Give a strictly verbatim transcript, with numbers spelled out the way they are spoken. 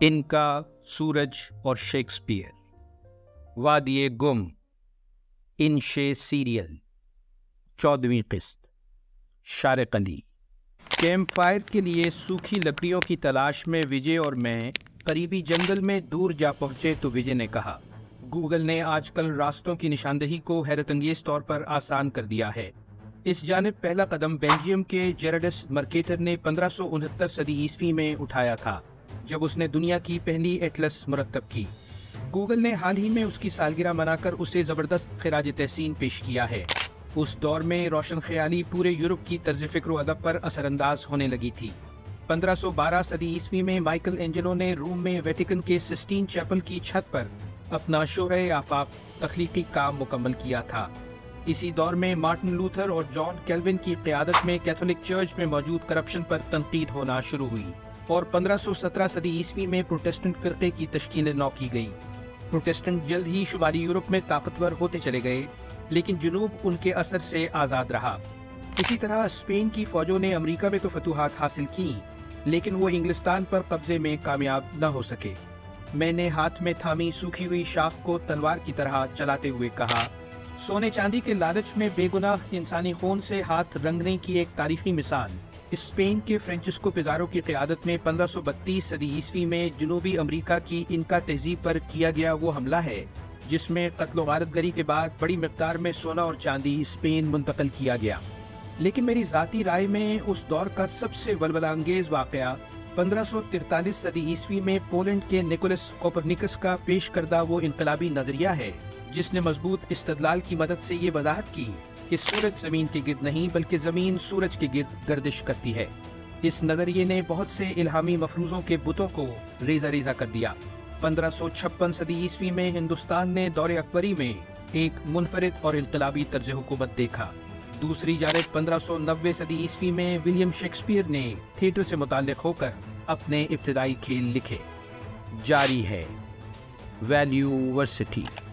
इनका सूरज और शेक्सपियर, वादिये गुम, इंशे सीरियल, चौदहवीं किस्त, शारिक अली। कैंप फायर के लिए सूखी लकड़ियों की तलाश में विजय और मैं करीबी जंगल में दूर जा पहुंचे तो विजय ने कहा, गूगल ने आजकल रास्तों की निशानदही को हैरतअंगेज तौर पर आसान कर दिया है। इस जानिब पहला कदम बेल्जियम के जेरडस मर्केटर ने पंद्रह सौ उनहत्तर सदी ईस्वी में उठाया था, जब उसने दुनिया की पहली एटलस मुरतब की। गूगल ने हाल ही में उसकी सालगिरह मनाकर उसे ज़बरदस्त खिराज तहसीन पेश किया है। उस दौर में रोशन ख्याली पूरे यूरोप की तर्ज फ़िक्र अदब पर असरअंदाज होने लगी थी। पंद्रह सौ बारह सदी ईस्वी में माइकल एंजेलो ने रोम में वेटिकन के सिस्टीन चैपल की छत पर अपना शोरे आफाक तख्लीकी काम मुकम्मल किया था। इसी दौर में मार्टिन लूथर और जॉन कैल्विन की क़यादत में कैथोलिक चर्च में मौजूद करप्शन पर तनकीद होना शुरू हुई और पंद्रह सौ सत्रह सदी ईस्वी में प्रोटेस्टेंट फ़िरक़े की तश्कील नौ की गई। प्रोटेस्टेंट जल्द ही शुमाली यूरोप में ताकतवर होते चले गए, लेकिन जुनूब उनके असर से आज़ाद रहा। इसी तरह स्पेन की फ़ौजों ने अमरीका में तो फतूहात हासिल की, लेकिन वो इंग्लिस्तान पर कब्जे में कामयाब न हो सके। मैंने हाथ में थामी सूखी हुई शाख को तलवार की तरह चलाते हुए कहा, सोने चांदी के लालच में बेगुनाह इंसानी खून से हाथ रंगने की एक तारीखी मिसाल स्पेन के फ्रांसिस्को पिज़ारो की क़यादत में पंद्रह सौ बत्तीस सदी ईस्वी में जनूबी अमरीका की इनका तहजीब पर किया गया वो हमला है, जिसमें कत्ल गारतगरी के बाद बड़ी मिक़दार में सोना और चांदी स्पेन मुंतकिल किया गया। लेकिन मेरी ज़ाती राय में उस दौर का सबसे वलवला अंगेज वाक़या पंद्रह सौ तिरतालीस सदी ईस्वी में पोलैंड के निकोलस कोपरनिकस का पेश करदा वो इनकलाबी नज़रिया है, जिसने मजबूत इस्तदलाल की मदद से ये वजाहत की कि सूरज ज़मीन के गिर्द नहीं बल्कि ज़मीन सूरज के गिर्द गर्दिश करती है। इस नज़रिए ने बहुत से इल्हामी मफरूज़ों के बुतों को रेजा रेजा कर दिया। पंद्रह सौ छप्पन सदी ईस्वी में हिंदुस्तान ने दौरे अकबरी में एक मुनफरिद और इनकलाबी तर्ज हुकूमत देखा। दूसरी जानिब पंद्रह सौ नब्बे सदी ईस्वी में विलियम शेक्सपियर ने थिएटर से मुताल्लिक़ होकर अपने इब्तिदाई खेल लिखे। जारी है वैल्यू वर्सिटी।